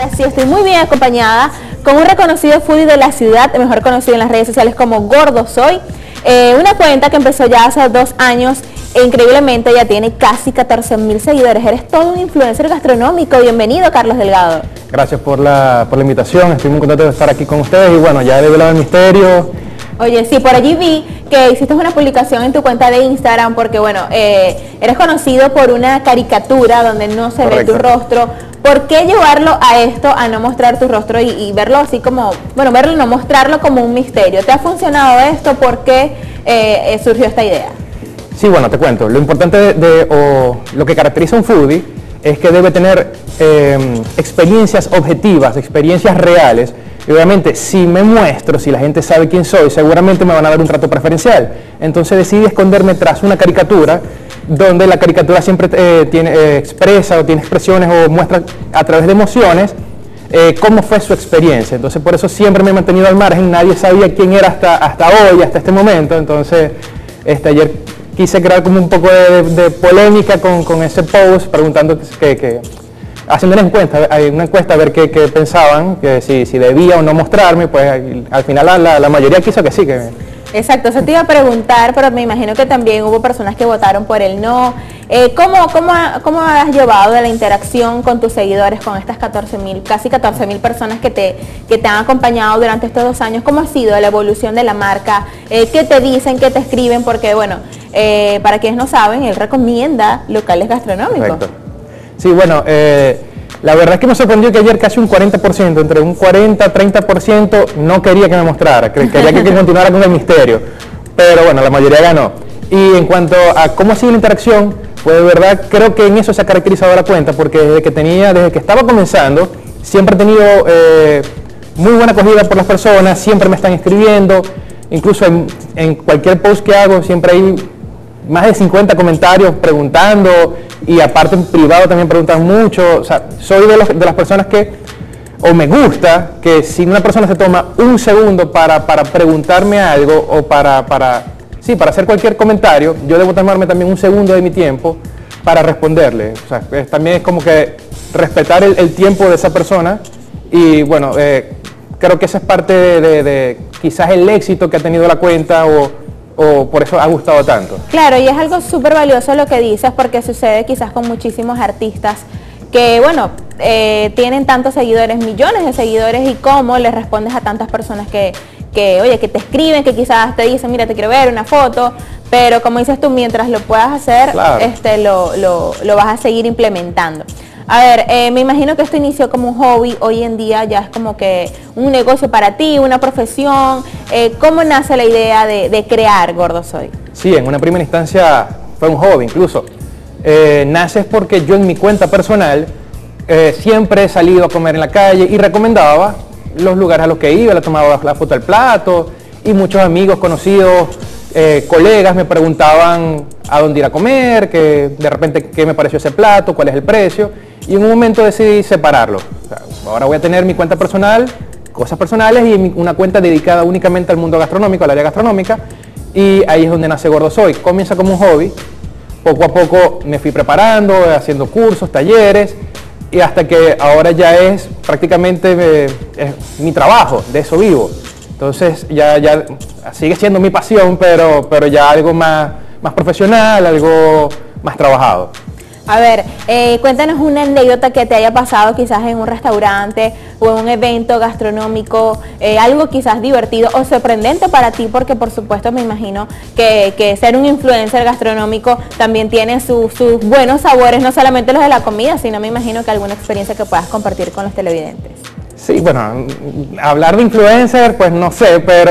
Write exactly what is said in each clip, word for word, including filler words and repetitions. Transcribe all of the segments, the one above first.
Ahora sí, estoy muy bien acompañada con un reconocido foodie de la ciudad, mejor conocido en las redes sociales como Gordo Soy. Eh, una cuenta que empezó ya hace dos años e increíblemente ya tiene casi catorce mil seguidores. Eres todo un influencer gastronómico. Bienvenido, Carlos Delgado. Gracias por la, por la invitación, estoy muy contento de estar aquí con ustedes y bueno, ya he develado el misterio. Oye, sí, por allí vi que hiciste una publicación en tu cuenta de Instagram porque, bueno, eh, eres conocido por una caricatura donde no se Correcto. ve tu rostro. ¿Por qué llevarlo a esto, a no mostrar tu rostro y, y verlo así como, bueno, verlo y no mostrarlo como un misterio? ¿Te ha funcionado esto? ¿Por qué eh, surgió esta idea? Sí, bueno, te cuento. Lo importante de, de o lo que caracteriza a un foodie es que debe tener eh, experiencias objetivas, experiencias reales. Y obviamente, si me muestro, si la gente sabe quién soy, seguramente me van a dar un trato preferencial. Entonces decidí esconderme tras una caricatura, donde la caricatura siempre eh, tiene, eh, expresa o tiene expresiones o muestra a través de emociones eh, cómo fue su experiencia. Entonces por eso siempre me he mantenido al margen, nadie sabía quién era hasta, hasta hoy, hasta este momento. Entonces este, ayer quise crear como un poco de, de polémica con, con ese post, preguntando que... que haciendo una encuesta, una encuesta a ver qué, qué pensaban, que si, si debía o no mostrarme, pues al final la, la, la mayoría quiso que sí. Que... Exacto, eso te iba a preguntar, pero me imagino que también hubo personas que votaron por el no. Eh, ¿cómo, cómo, ¿Cómo has llevado de la interacción con tus seguidores, con estas catorce mil, casi catorce mil personas que te, que te han acompañado durante estos dos años? ¿Cómo ha sido la evolución de la marca? Eh, ¿Qué te dicen, qué te escriben? Porque bueno, eh, para quienes no saben, él recomienda locales gastronómicos. Correcto. Sí, bueno, eh, la verdad es que me sorprendió que ayer casi un cuarenta por ciento, entre un cuarenta a treinta por ciento no quería que me mostrara, quería que continuara con el misterio, pero bueno, la mayoría ganó. Y en cuanto a cómo ha sido la interacción, pues de verdad creo que en eso se ha caracterizado la cuenta, porque desde que tenía, desde que estaba comenzando, siempre he tenido eh, muy buena acogida por las personas, siempre me están escribiendo, incluso en, en cualquier post que hago siempre hay más de cincuenta comentarios preguntando, y aparte en privado también preguntan mucho. O sea, soy de, los, de las personas que, o me gusta, que si una persona se toma un segundo para, para preguntarme algo o para, para, sí, para hacer cualquier comentario, yo debo tomarme también un segundo de mi tiempo para responderle. O sea, es, también es como que respetar el, el tiempo de esa persona y bueno, eh, creo que esa es parte de, de, de quizás el éxito que ha tenido la cuenta o o por eso ha gustado tanto. Claro, y es algo súper valioso lo que dices, porque sucede quizás con muchísimos artistas que, bueno, eh, tienen tantos seguidores, millones de seguidores, y cómo les respondes a tantas personas que, que, oye, que te escriben, que quizás te dicen, mira, te quiero ver una foto, pero como dices tú, mientras lo puedas hacer, claro. este, lo, lo, lo vas a seguir implementando. A ver, eh, me imagino que esto inició como un hobby, hoy en día ya es como que un negocio para ti, una profesión. Eh, ¿Cómo nace la idea de, de crear Gordo Soy? Sí, en una primera instancia fue un hobby incluso. Eh, nace porque yo en mi cuenta personal eh, siempre he salido a comer en la calle y recomendaba los lugares a los que iba, le tomaba la foto del plato y muchos amigos, conocidos, eh, colegas me preguntaban a dónde ir a comer, que de repente qué me pareció ese plato, cuál es el precio. Y en un momento decidí separarlo. O sea, ahora voy a tener mi cuenta personal, cosas personales, y una cuenta dedicada únicamente al mundo gastronómico, al área gastronómica, y ahí es donde nace Gordo Soy. Comienza como un hobby, poco a poco me fui preparando, haciendo cursos, talleres, y hasta que ahora ya es prácticamente eh, es mi trabajo, de eso vivo. Entonces ya, ya sigue siendo mi pasión, pero, pero ya algo más, más profesional, algo más trabajado. A ver, eh, cuéntanos una anécdota que te haya pasado quizás en un restaurante o en un evento gastronómico, eh, algo quizás divertido o sorprendente para ti, porque por supuesto me imagino que, que ser un influencer gastronómico también tiene su, sus buenos sabores, no solamente los de la comida, sino me imagino que alguna experiencia que puedas compartir con los televidentes. Sí, bueno, hablar de influencer, pues no sé, pero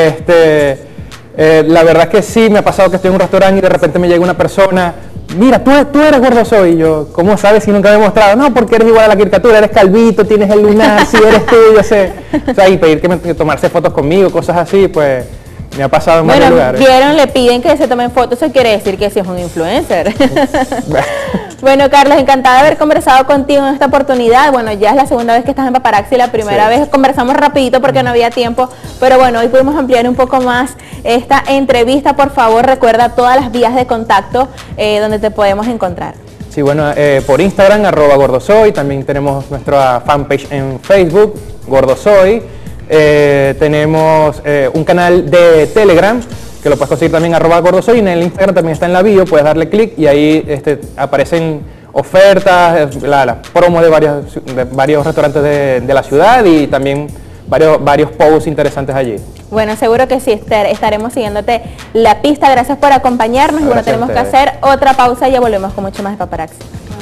este, eh, la verdad es que sí, me ha pasado que estoy en un restaurante y de repente me llega una persona. Mira, tú, tú eres Gordo Soy. Y yo, ¿cómo sabes si nunca me he mostrado? No, porque eres igual a la caricatura, eres calvito, tienes el lunar, si eres tú, yo sé. O sea, y pedir que me, que tomarse fotos conmigo, cosas así, pues me ha pasado en bueno, varios lugares. Vieron, le piden que se tomen fotos, eso quiere decir que sí es un influencer. Bueno, Carlos, encantada de haber conversado contigo en esta oportunidad. Bueno, ya es la segunda vez que estás en Paparazzi, la primera sí. vez conversamos rapidito porque no había tiempo, pero bueno, hoy pudimos ampliar un poco más esta entrevista. Por favor, recuerda todas las vías de contacto eh, donde te podemos encontrar. Sí, Sí, bueno, eh, por Instagram, arroba gordosoy, también tenemos nuestra fanpage en Facebook, gordosoy, eh, tenemos eh, un canal de Telegram, que lo puedes conseguir también arroba gordosoy, y en el Instagram también está en la bio, puedes darle clic y ahí este, aparecen ofertas, la, la promo de, varias, de varios restaurantes de, de la ciudad y también varios, varios posts interesantes allí. Bueno, seguro que sí, Esther, estaremos siguiéndote la pista. Gracias por acompañarnos. Gracias. Y bueno, tenemos que hacer otra pausa y ya volvemos con mucho más de Paparazzi.